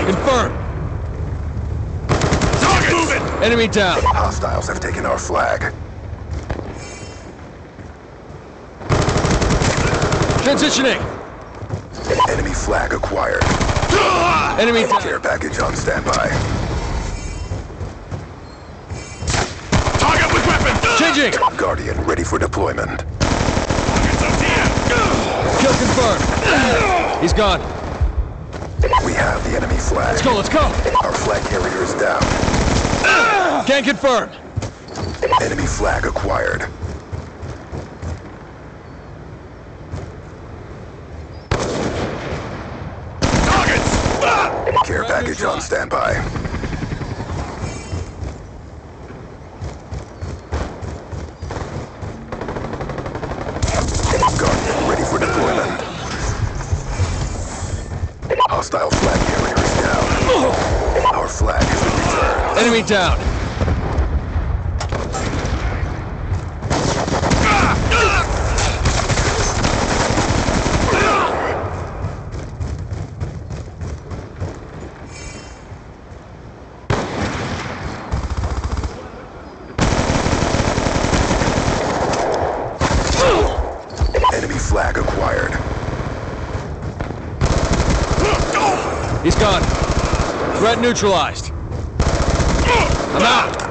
Confirm. Target moving! Enemy down. Hostiles have taken our flag. Transitioning. Enemy flag acquired. Enemy down. Care package on standby. Target with weapon! Changing. Guardian ready for deployment. Target's up here! Kill confirmed. He's gone. We have the enemy flag. Let's go, let's go. Our flag carrier is down. Can confirm. Enemy flag acquired. Targets! Care package on standby. Guardian ready for deployment. Hostile flag carrier is down. Our flag has been returned. Enemy down. Enemy flag acquired. He's gone. Threat neutralized. I'm out.